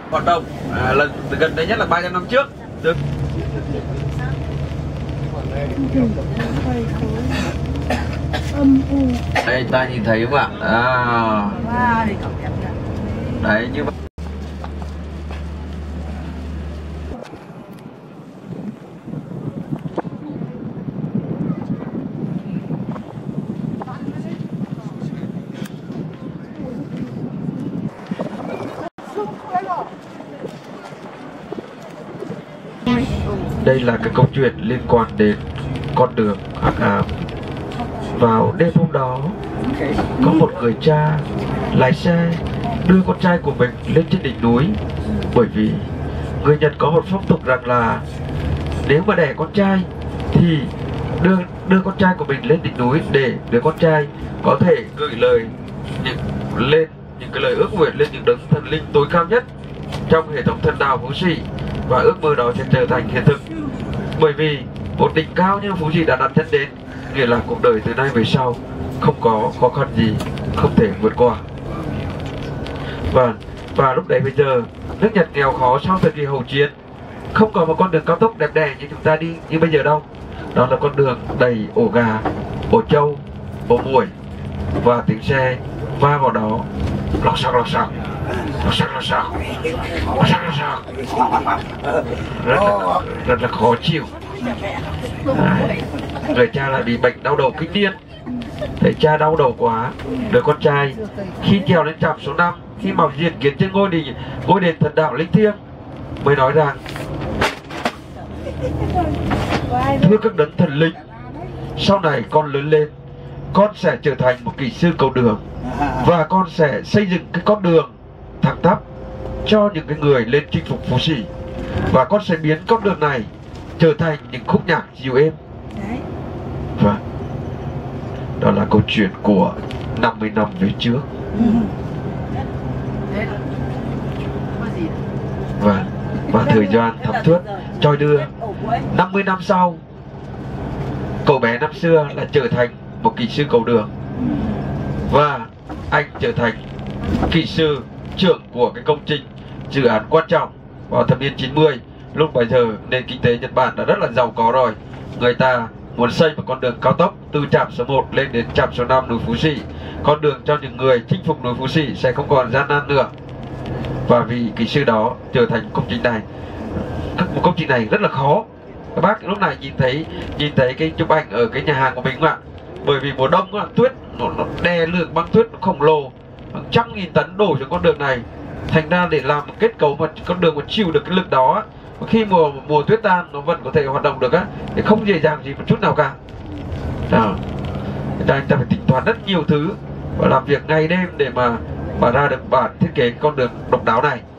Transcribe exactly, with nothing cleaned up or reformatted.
hoạt động à, lần gần đây nhất là ba trăm năm trước được. Đây ta nhìn thấy không ạ? À, đấy như vậy. Đây là cái câu chuyện liên quan đến con đường hắc ám. Vào đêm hôm đó, có một người cha lái xe đưa con trai của mình lên trên đỉnh núi. Bởi vì người Nhật có một phong tục rằng là nếu mà đẻ con trai thì đưa đưa con trai của mình lên đỉnh núi để đứa con trai có thể gửi lời những lên những cái lời ước nguyện lên những đấng thần linh tối cao nhất trong hệ thống thần đạo Phú Sĩ, và ước mơ đó sẽ trở thành hiện thực. Bởi vì một đỉnh cao như Phú Sĩ đã đặt chân đến, nghĩa là cuộc đời từ nay về sau không có khó khăn gì không thể vượt qua. Và và lúc đấy bây giờ nước Nhật nghèo khó sau thời kỳ hậu chiến, không có một con đường cao tốc đẹp đẽ như chúng ta đi như bây giờ đâu. Đó là con đường đầy ổ gà, ổ trâu, ổ muỗi, và tiếng xe va vào đó lọc sọc lọc sọc lọc sọc lọc sọc lọc sọc lọc sọc, rất là rất là khó chịu. À, người cha lại bị bệnh đau đầu kinh niên. Thấy cha đau đầu quá, đứa con trai khi trèo lên trạm số năm, khi mạo diện kiến trên ngôi đền ngôi đền thần đạo linh thiêng, mới nói rằng: thưa các đấng thần linh, sau này con lớn lên, con sẽ trở thành một kỹ sư cầu đường, và con sẽ xây dựng cái con đường thẳng tắp cho những cái người lên chinh phục Phú Sĩ, và con sẽ biến con đường này trở thành những khúc nhạc dịu êm. Và đó là câu chuyện của năm mươi năm về trước. Và và thời gian thấm thoát trôi đưa. Năm mươi năm sau, cậu bé năm xưa là trở thành một kỹ sư cầu đường, và anh trở thành kỹ sư trưởng của cái công trình dự án quan trọng vào thập niên chín mươi. Lúc bây giờ nền kinh tế Nhật Bản đã rất là giàu có rồi. Người ta muốn xây một con đường cao tốc từ trạm số một lên đến trạm số năm núi Phú Sĩ. Con đường cho những người chinh phục núi Phú Sĩ sẽ không còn gian nan nữa. Và vì kỹ sư đó trở thành công trình này, một công trình này rất là khó. Các bác lúc này nhìn thấy nhìn thấy cái chụp ảnh ở cái nhà hàng của mình không ạ? Bởi vì mùa đông á, tuyết nó, nó đè lượng băng tuyết nó khổng lồ, hàng trăm nghìn tấn đổ xuống con đường này. Thành ra để làm một kết cấu mà con đường mà chịu được cái lực đó, khi mùa mùa tuyết tan nó vẫn có thể hoạt động được á, thì không dễ dàng gì một chút nào cả. Đó. Người ta, ta phải tính toán rất nhiều thứ và làm việc ngày đêm để mà mà ra được bản thiết kế con đường độc đáo này.